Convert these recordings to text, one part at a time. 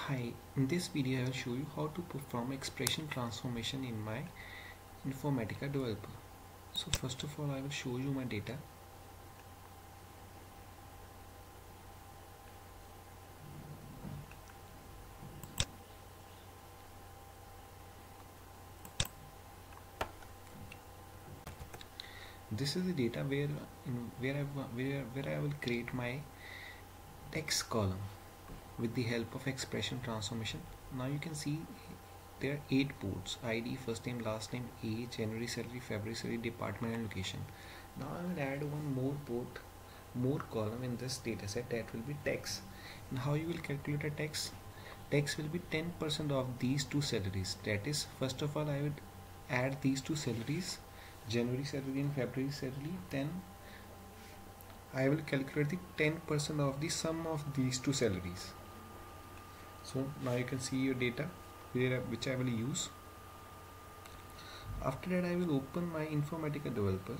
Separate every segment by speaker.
Speaker 1: Hi, in this video I will show you how to perform expression transformation in my Informatica developer. So first of all I will show you my data. This is the data where I will create my text column with the help of expression transformation. Now you can see there are 8 ports: ID, first name, last name, age, January, salary, February, salary, department and location. Now I will add one more column in this data set, that will be text. And how you will calculate a text? Text will be 10% of these two salaries. That is, first of all I would add these two salaries, January salary and February salary. Then I will calculate the 10% of the sum of these two salaries. So now you can see your data which I will use. After that I will open my Informatica developer.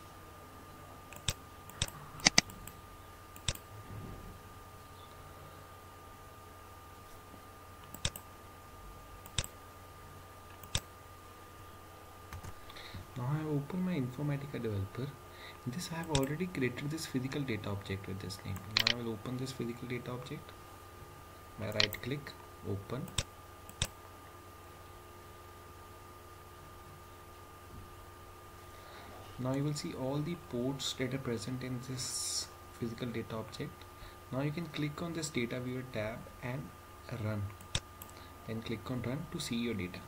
Speaker 1: Now I have opened my Informatica developer. In this I have already created this physical data object with this name. Now I will open this physical data object by right click, open. Now you will see all the ports that are present in this physical data object. Now you can click on this data viewer tab and run. Then click on run to see your data.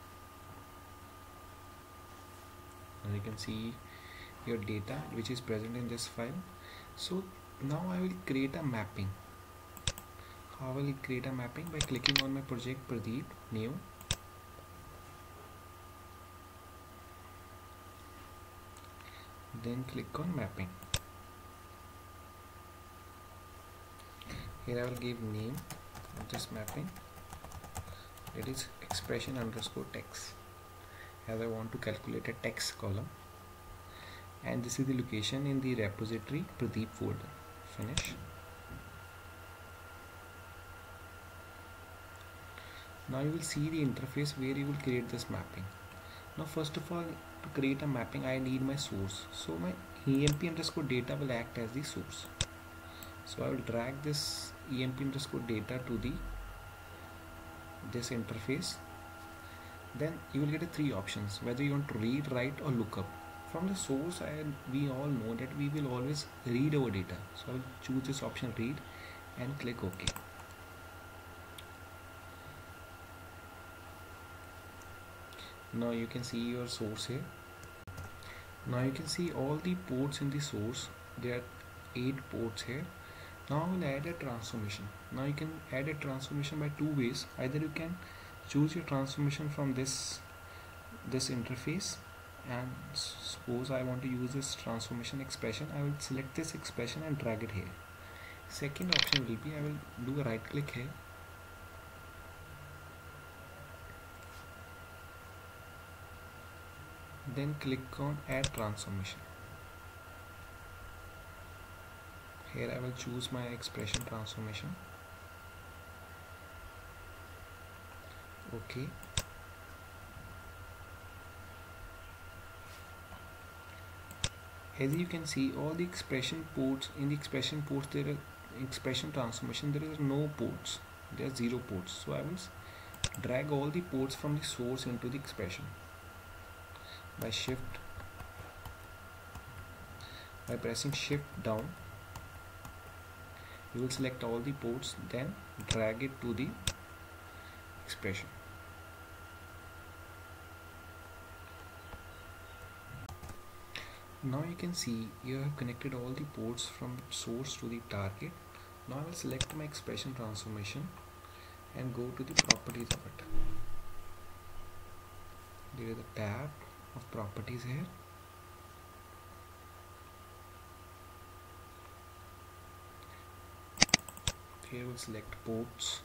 Speaker 1: Now you can see your data which is present in this file. So now I will create a mapping. How will I create a mapping? By clicking on my project Pradeep, new. Then click on mapping. Here I will give name of this mapping. It is expression underscore text, as I want to calculate a text column. And this is the location in the repository Pradeep folder. Finish. Now you will see the interface where you will create this mapping. Now first of all, to create a mapping I need my source. So my emp underscore data will act as the source. So I will drag this emp underscore data to this interface. Then you will get 3 options, whether you want to read, write or look up. From the source we all know that we will always read our data. So I will choose this option, read, and click OK. Now you can see your source here. Now you can see all the ports in the source. There are 8 ports here. Now I will add a transformation. Now you can add a transformation by 2 ways. Either you can choose your transformation from this interface, and suppose I want to use this transformation expression, I will select this expression and drag it here. Second option will be, I will do a right click here, then click on add transformation. Here I will choose my expression transformation. Okay. As you can see, all the expression ports, in the expression ports there are expression transformation, there is no ports, there are 0 ports. So I will drag all the ports from the source into the expression by pressing shift down. You will select all the ports, then drag it to the expression. Now you can see you have connected all the ports from source to the target. Now I will select my expression transformation and go to the properties of it. There is a tab of properties here. Here we'll select ports.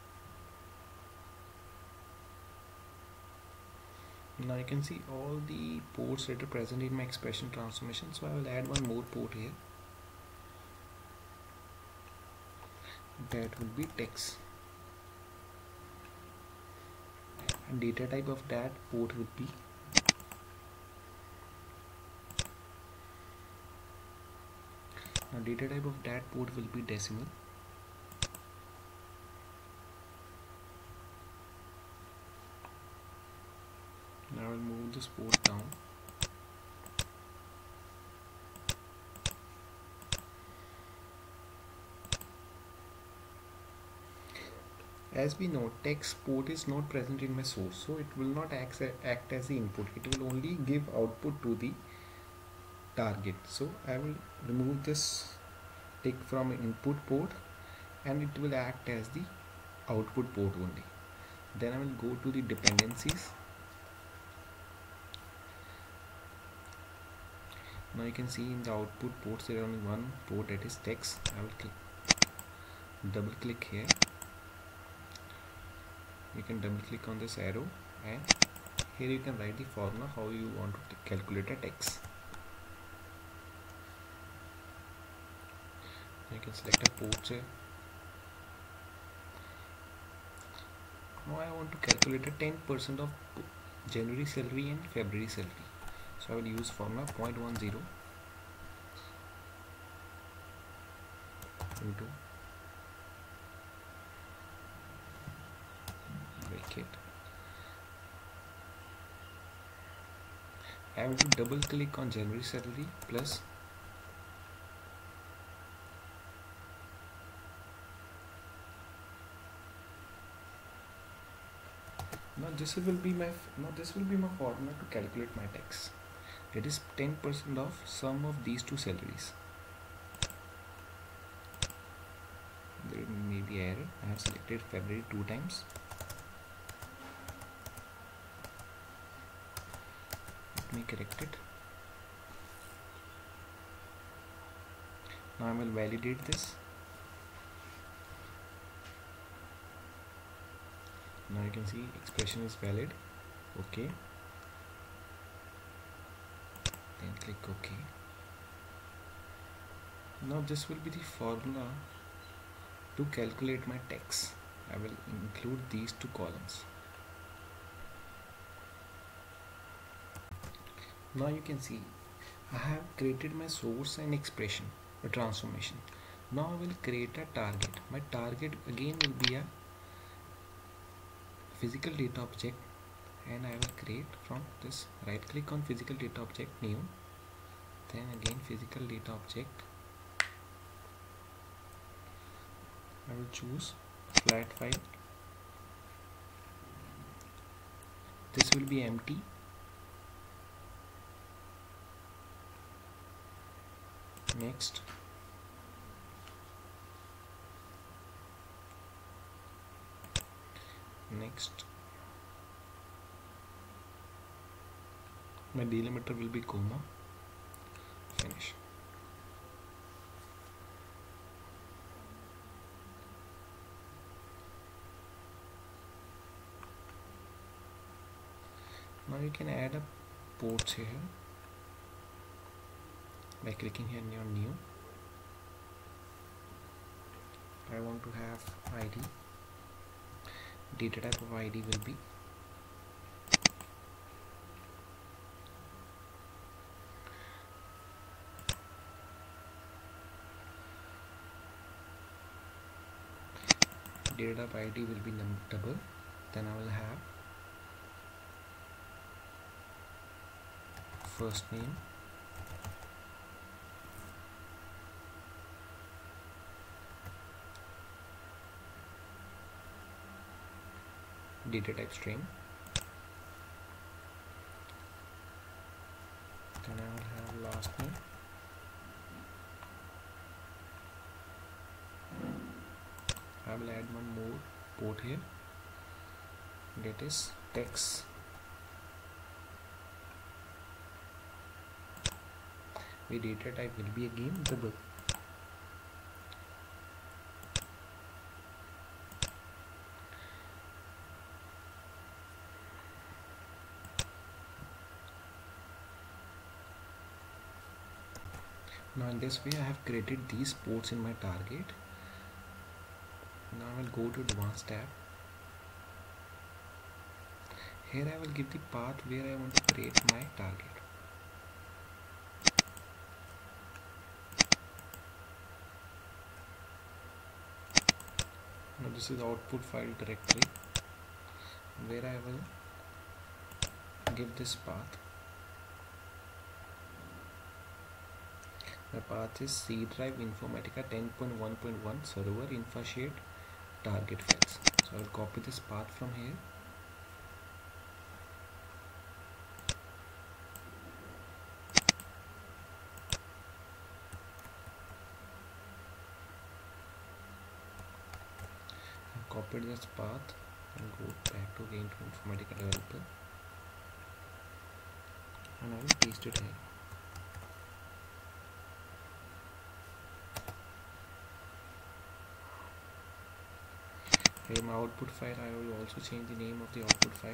Speaker 1: Now you can see all the ports that are present in my expression transformation. So I will add one more port here. That will be text. and data type of that port would be decimal. Now I will move this port down. As we know, text port is not present in my source, so it will not act as the input. It will only give output to the target. So I will remove this tick from input port and it will act as the output port only. Then I will go to the dependencies. Now you can see in the output ports there is only one port, that is text. I will double click here. You can double click on this arrow and here you can write the formula how you want to calculate a text. You can select a port here. Now I want to calculate a 10% of January salary and February salary. So I will use formula 0.10 into bracket. I will double click on January salary plus this will be my formula to calculate my tax. It is 10% of sum of these two salaries. There may be error. I have selected February 2 times. Let me correct it. Now I will validate this. Now you can see expression is valid. Okay. Then click OK. Now this will be the formula to calculate my tax. I will include these two columns. Now you can see I have created my source and expression, a transformation. Now I will create a target. My target again will be a physical data object, and I will create from this. Right click on physical data object, new, then again physical data object. I will choose flat file. This will be empty. Next. Next. My delimiter will be comma. Finish. Now you can add a ports here by clicking here on new. I want to have ID. Data type of ID will be ID will be double. Then I will have first name, data type string, then I will have last name, I will add one more port here, that is text. The data type will be again double. Now in this way I have created these ports in my target. Now I will go to advanced tab. Here I will give the path where I want to create my target. Now this is output file directory where I will give this path. The path is C drive Informatica 10.1.1 server InfaShade target files. So I will copy this path from here. I've copied this path and go back to again to Informatica developer and I will paste it here. Here my output file, I will also change the name of the output file.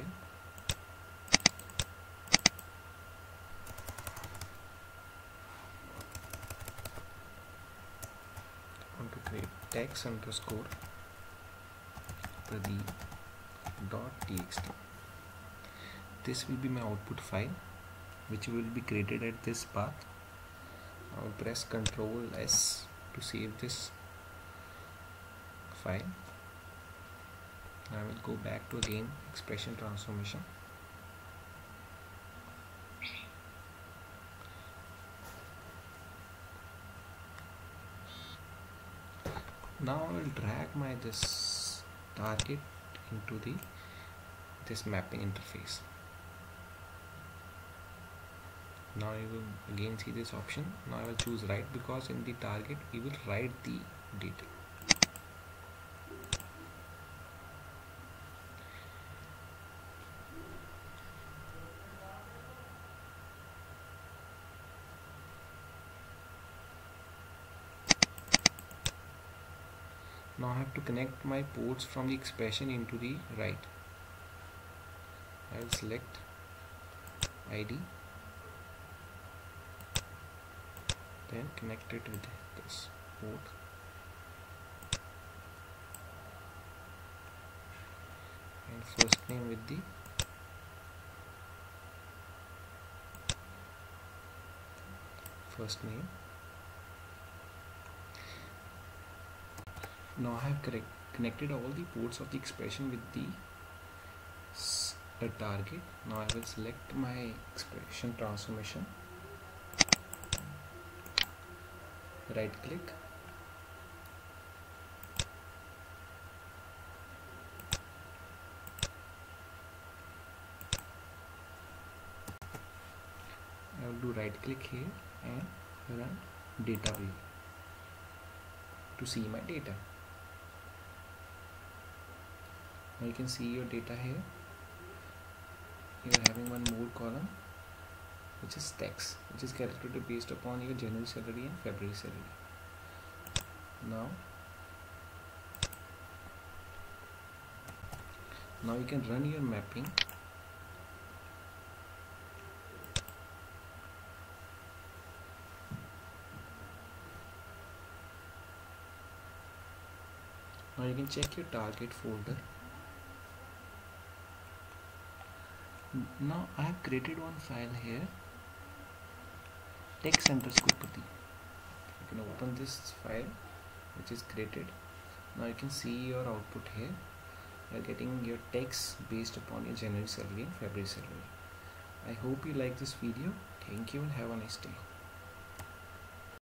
Speaker 1: I want to create text underscore Pradeep .txt. This will be my output file which will be created at this path. I will press Ctrl S to save this file. I will go back to again expression transformation. Now I will drag my this target into this mapping interface. Now you will again see this option. Now I will choose write because in the target we will write the data. Now I have to connect my ports from the expression into the write. I will select ID, then connect it with this port. And first name with the first name. Now I have connected all the ports of the expression with the target. Now I will select my expression transformation, right click, I will do right click here and run data view to see my data. Now you can see your data here. You are having one more column which is text, which is calculated based upon your January salary and February salary. Now you can run your mapping. Now you can check your target folder. Now I have created one file here, text underscore Pradeep. You can open this file which is created. Now you can see your output here. You are getting your text based upon your January salary and February salary. I hope you like this video. Thank you and have a nice day.